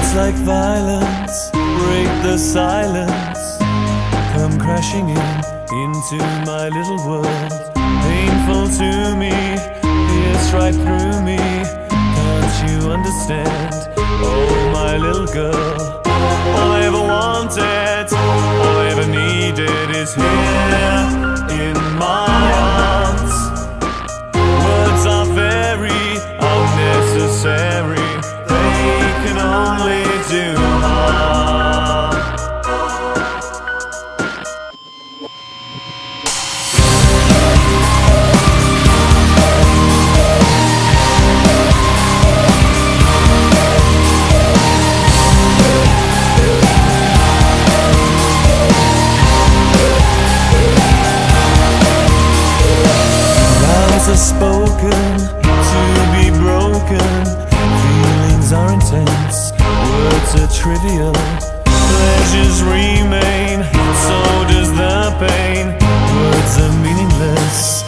Words like violence break the silence, come crashing into my little world. Painful to me, pierce right through me. Can't you understand? Oh, my little girl. All I ever wanted, all I ever needed is here in my arms. Words are very unnecessary, they can only do harm. Vows are spoken to be broken, feelings are intense, words are trivial, pleasures remain, so does the pain. Words are meaningless,